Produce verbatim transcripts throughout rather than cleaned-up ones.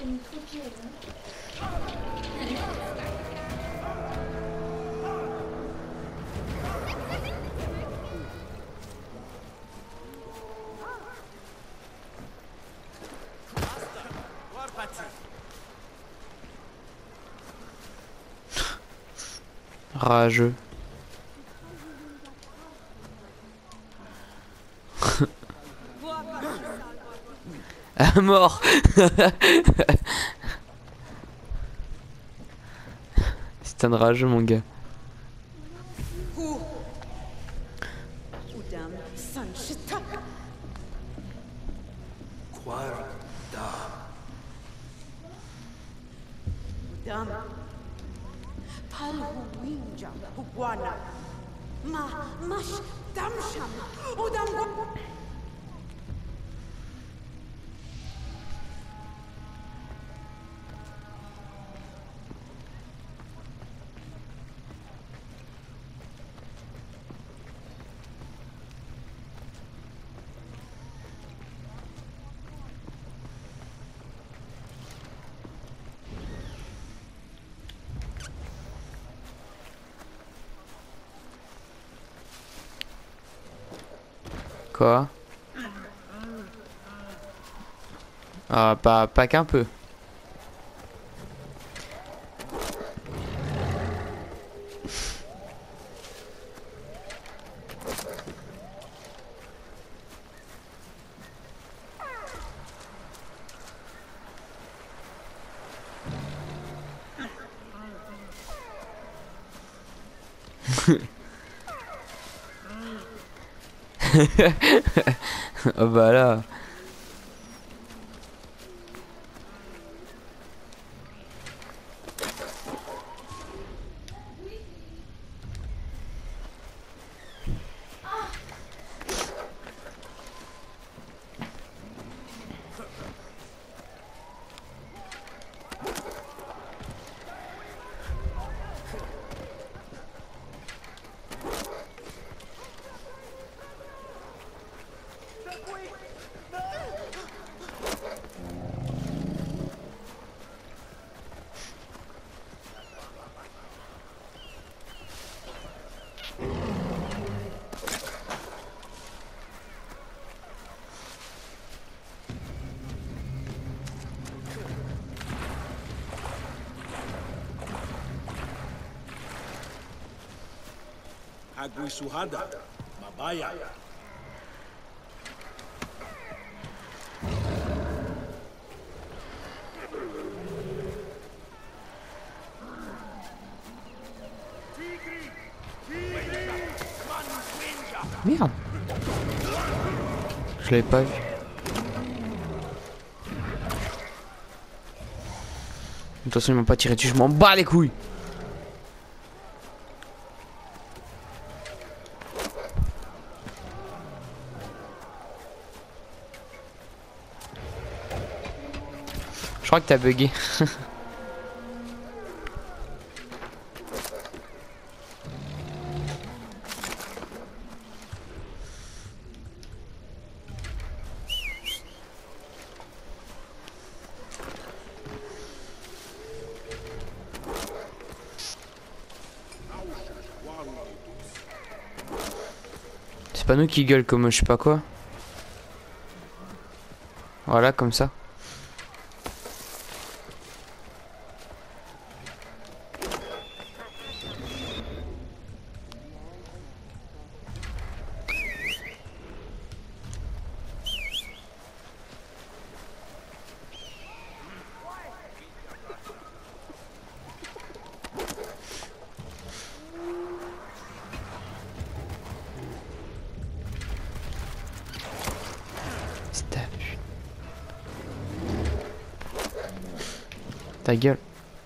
Rageux. À mort. C'est un rageux mon gars. Quoi? Ah, pas, pas qu'un peu. Oh bah là. Aguisuhada, Mabaya. Merde. Je l'avais pas vu. De toute façon ils m'ont pas tiré dessus, je m'en bats les couilles. Je crois que t'as bugué. C'est pas nous qui gueule comme je sais pas quoi. Voilà, comme ça. Ta gueule.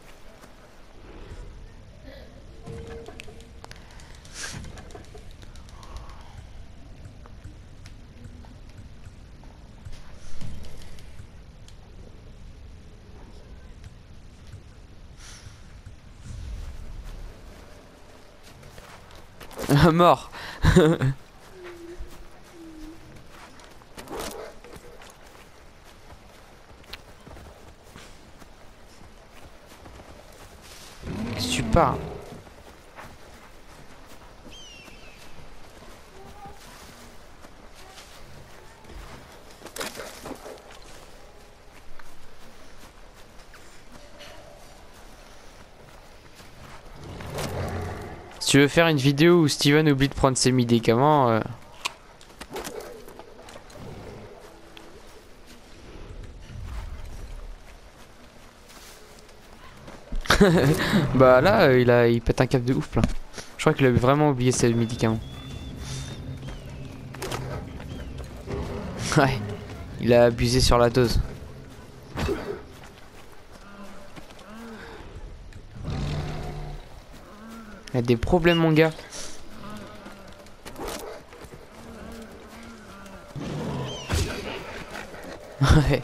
Mort. part. Si tu veux faire une vidéo où Steven oublie de prendre ses médicaments, euh... bah là, euh, il a, il pète un câble de ouf là. Je crois qu'il a vraiment oublié ses médicaments. Ouais, il a abusé sur la dose. Il y a des problèmes mon gars. Ouais.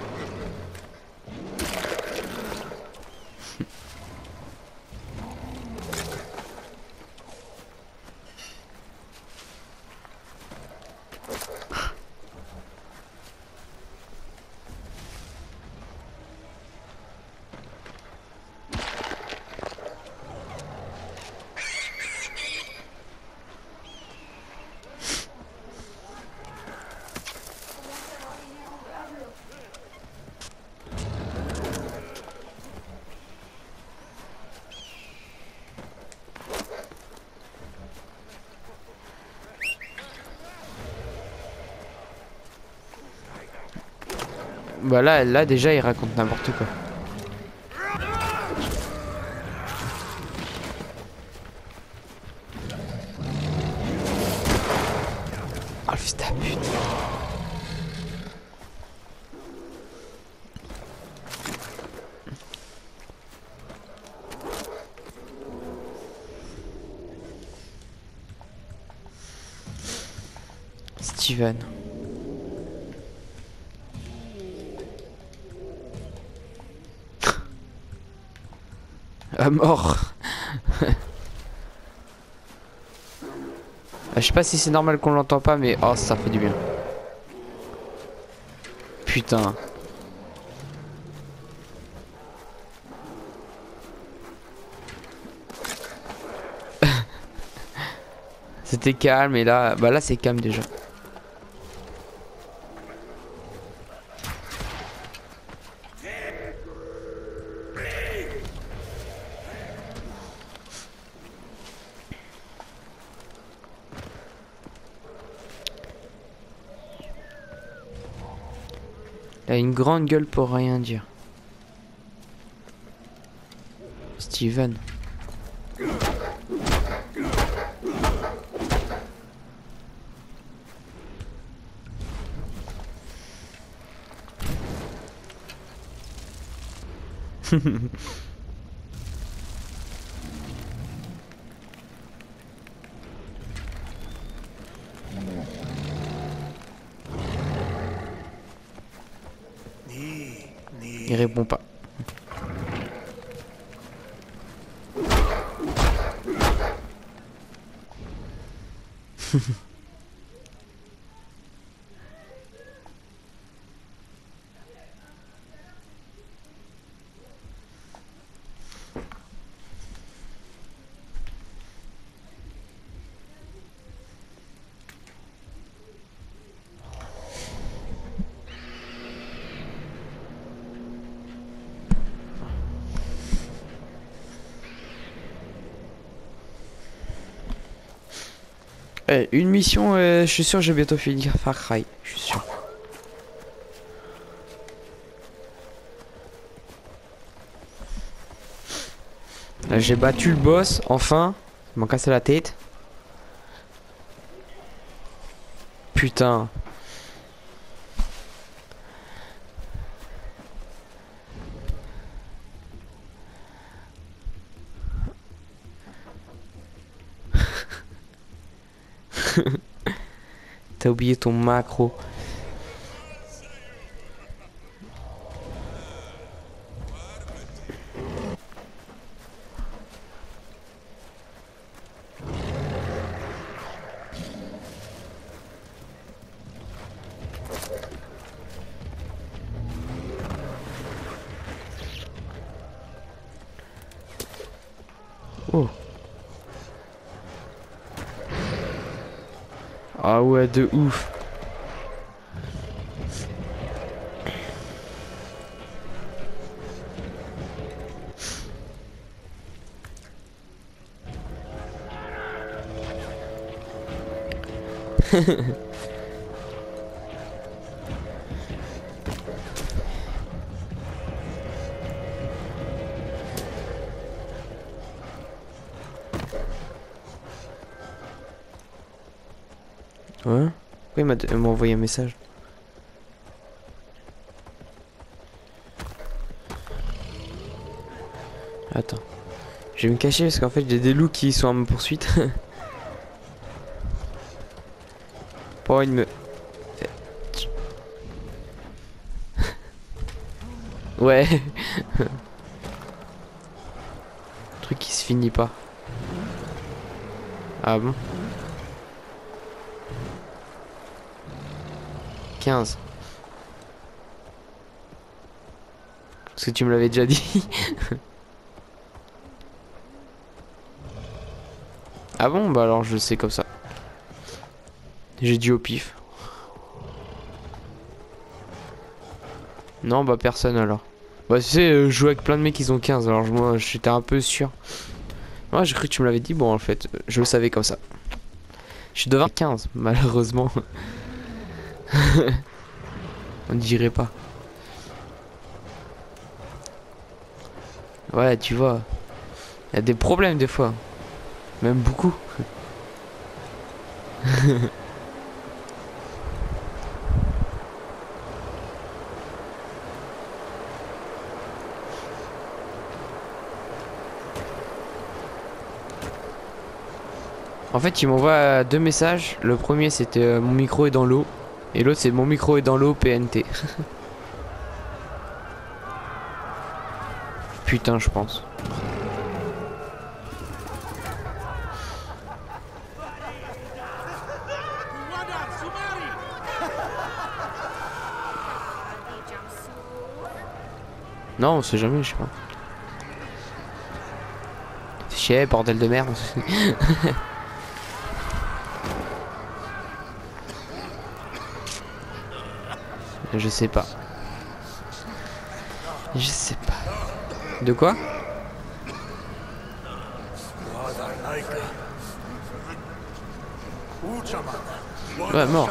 Bah là, là déjà il raconte n'importe quoi. Oh le fils de pute. Steven. À mort. Je sais pas si c'est normal qu'on l'entend pas, mais oh ça fait du bien. Putain. C'était calme et là, bah là c'est calme déjà. Il a une grande gueule pour rien dire. Steven. Il répond pas. Eh, une mission, euh, je suis sûr je vais bientôt finir Far Cry, je suis sûr. Là j'ai battu le boss, enfin. Il m'a cassé la tête. Putain. T'as oublié ton macro. Oh. Ah ouais, de ouf. Ouais. Pourquoi il m'a il m'a envoyé un message? Attends. Je vais me cacher parce qu'en fait j'ai des loups qui sont à ma poursuite. Pour il me... Ouais. Truc qui se finit pas. Ah bon? quinze. Parce que tu me l'avais déjà dit. Ah bon? Bah alors je sais comme ça. J'ai dit au pif. Non bah personne alors. Bah tu sais, euh, je joue avec plein de mecs qui ont quinze, alors moi j'étais un peu sûr. Moi j'ai cru que tu me l'avais dit, bon en fait, je le savais comme ça. Je suis devant quinze, malheureusement. On dirait pas. Ouais, tu vois. Il y a des problèmes des fois. Même beaucoup. En fait, il m'envoie deux messages. Le premier, c'était euh, mon micro est dans l'eau. Et l'autre, c'est mon micro est dans l'eau P N T. Putain, je pense. Non, on sait jamais, je sais pas. Chier, bordel de merde. Je sais pas. Je sais pas. De quoi? Ouais, mort.